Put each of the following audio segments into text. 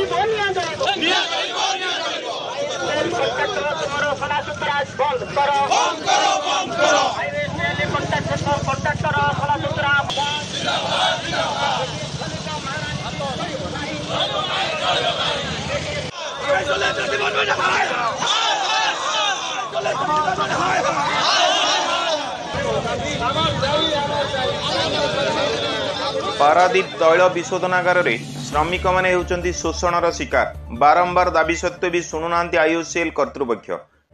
पारादीप तैल विशोधनागार रे श्रमिक माने हेउचंती शोषणर शिकार। बारंबार दाबी सत्वे भी शुणुनांती आईओसीएल कर्तृपक्ष।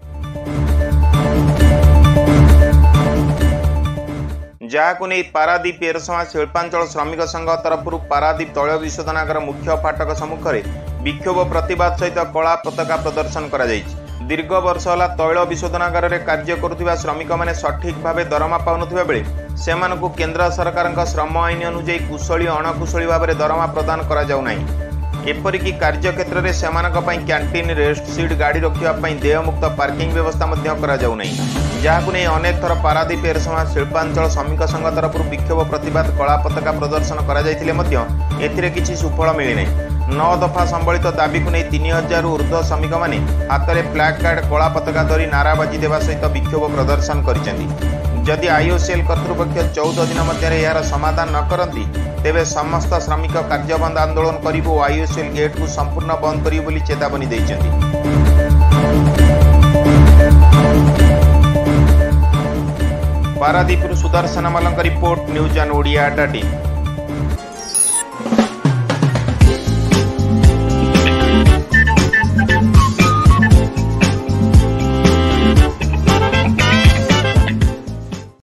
जहाकु नहीं पारादीप एरसमा शिल्पांचल श्रमिक संघ तरफ पारादीप तैल विशोधनागार मुख्य फाटक सम्मुख में विक्षोभ प्रतिवाद सहित कला पताका प्रदर्शन करा जायछि। दीर्घ वर्ष होला तैल विशोधनागार रे कार्य करुथिबा श्रमिक माने सठिक भावे दरमा पाउनथिबा बेले सेमानकु केंद्र सरकारक श्रम आईन अनुଯାୟୀ कुशली अणकुशली भाव में दरमा प्रदान करा जाउ नाही। एपरिकी कार्य क्षेत्र में सेमानक पई कैंटीन रेस्ट सीट गाड़ी रखिबा देयमुक्त पार्किंग व्यवस्था मध्य करा जाउ नाही। जहाकु नहीं अनेक थर पारादीप एरसमा शिल्पांचल श्रमिक संघ तरफ विक्षोभ प्रतिवाद कला पताका प्रदर्शन करा जायतिले मध्य एथिरे किछि सुफल मिली नाही। 9 दफा संबलित दाबी को नहीं 3000 ऊर्ध्व श्रमिक माने हाथ में फ्लैग कार्ड कला पताका धरी नाराबाजी देवा सहित विक्षोभ प्रदर्शन करिसेंती। जदि आईओसीएल कर्तृपक्ष 14 दिन मध्य यार समाधान न करती तेबे समस्त श्रमिक कार्यबंद आंदोलन करिबो। आईओसीएल गेट को संपूर्ण बंद करिबो बोली चेतावनी दैछंती। Paradip Sudarshan Malank report news and Odia 18।